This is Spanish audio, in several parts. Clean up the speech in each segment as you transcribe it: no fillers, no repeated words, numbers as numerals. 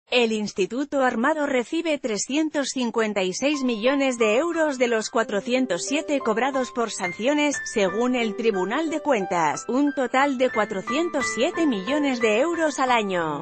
El Instituto Armado recibe 356 millones de euros de los 407 cobrados por sanciones, según el Tribunal de Cuentas, un total de 407 millones de euros al año.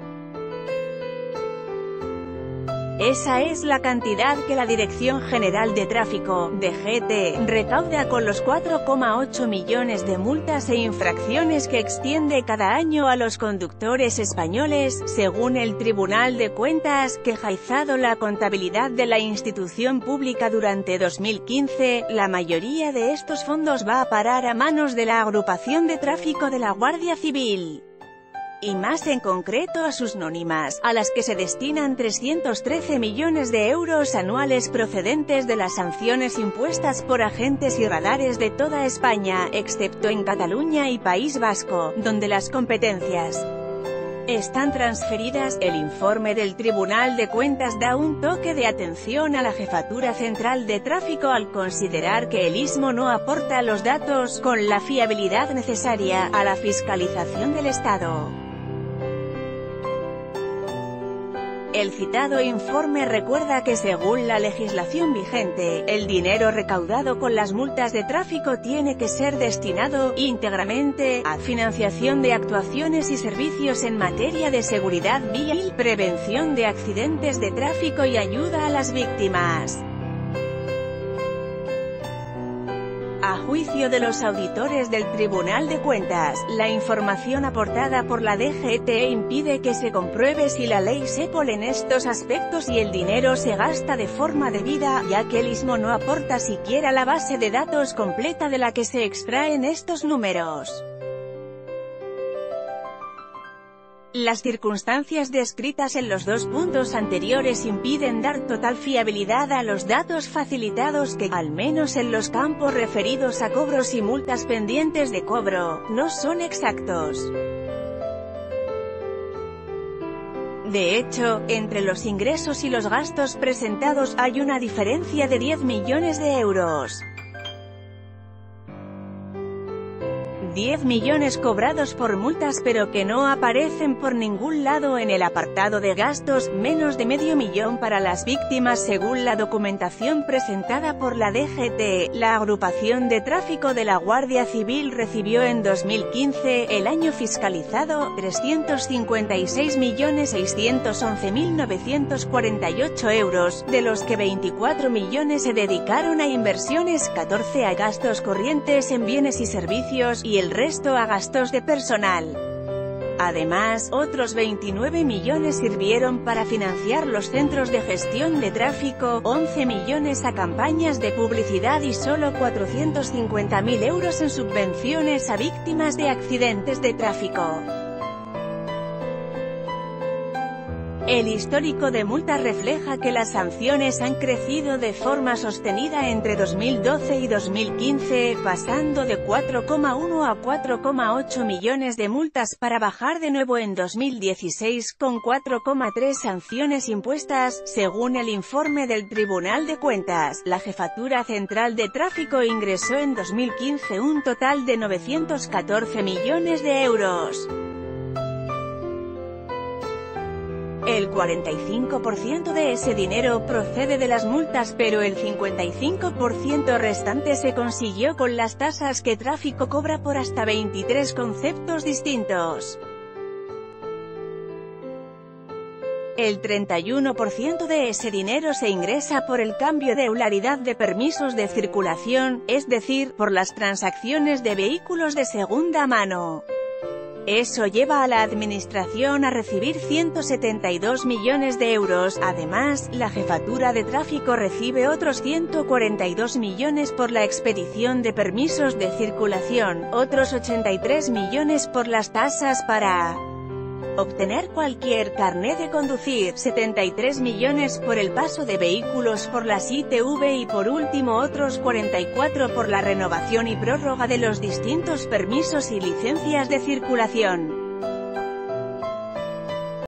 Esa es la cantidad que la Dirección General de Tráfico, DGT, recauda con los 4,8 millones de multas e infracciones que extiende cada año a los conductores españoles, según el Tribunal de Cuentas, que ha realizado la contabilidad de la institución pública durante 2015. La mayoría de estos fondos va a parar a manos de la Agrupación de Tráfico de la Guardia Civil, y más en concreto a sus nónimas, a las que se destinan 313 millones de euros anuales procedentes de las sanciones impuestas por agentes y radares de toda España, excepto en Cataluña y País Vasco, donde las competencias están transferidas. El informe del Tribunal de Cuentas da un toque de atención a la Jefatura Central de Tráfico al considerar que el ISMO no aporta los datos con la fiabilidad necesaria a la fiscalización del Estado. El citado informe recuerda que según la legislación vigente, el dinero recaudado con las multas de tráfico tiene que ser destinado, íntegramente, a financiación de actuaciones y servicios en materia de seguridad vial, prevención de accidentes de tráfico y ayuda a las víctimas. A juicio de los auditores del Tribunal de Cuentas, la información aportada por la DGT impide que se compruebe si la ley se pone en estos aspectos y el dinero se gasta de forma debida, ya que el ISMO no aporta siquiera la base de datos completa de la que se extraen estos números. Las circunstancias descritas en los dos puntos anteriores impiden dar total fiabilidad a los datos facilitados que, al menos en los campos referidos a cobros y multas pendientes de cobro, no son exactos. De hecho, entre los ingresos y los gastos presentados hay una diferencia de 10 millones de euros. 10 millones cobrados por multas pero que no aparecen por ningún lado en el apartado de gastos, menos de medio millón para las víctimas según la documentación presentada por la DGT. La Agrupación de Tráfico de la Guardia Civil recibió en 2015, el año fiscalizado, 356.611.948 euros, de los que 24 millones se dedicaron a inversiones, 14 a gastos corrientes en bienes y servicios, y el resto a gastos de personal. Además, otros 29 millones sirvieron para financiar los centros de gestión de tráfico, 11 millones a campañas de publicidad y solo 450.000 euros en subvenciones a víctimas de accidentes de tráfico. El histórico de multas refleja que las sanciones han crecido de forma sostenida entre 2012 y 2015, pasando de 4,1 a 4,8 millones de multas para bajar de nuevo en 2016 con 4,3 sanciones impuestas, según el informe del Tribunal de Cuentas. La Jefatura Central de Tráfico ingresó en 2015 un total de 914 millones de euros. El 45% de ese dinero procede de las multas, pero el 55% restante se consiguió con las tasas que tráfico cobra por hasta 23 conceptos distintos. El 31% de ese dinero se ingresa por el cambio de titularidad de permisos de circulación, es decir, por las transacciones de vehículos de segunda mano. Eso lleva a la Administración a recibir 172 millones de euros. Además, la Jefatura de Tráfico recibe otros 142 millones por la expedición de permisos de circulación, otros 83 millones por las tasas para obtener cualquier carné de conducir, 73 millones por el paso de vehículos por las ITV y por último otros 44 por la renovación y prórroga de los distintos permisos y licencias de circulación.